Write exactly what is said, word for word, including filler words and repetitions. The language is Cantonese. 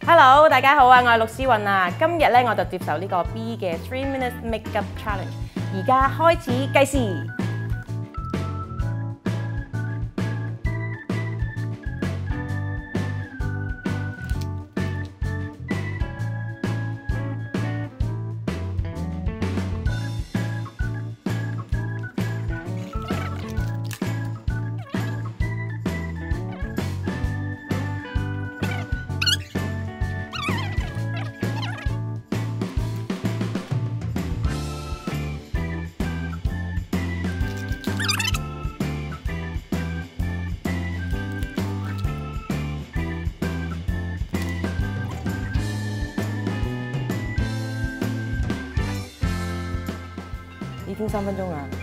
Hello， 大家好啊，我係陸思韻啊。今日咧我就接受呢個 B 嘅 three minutes makeup challenge。而家開始計時。已經三分鐘啦。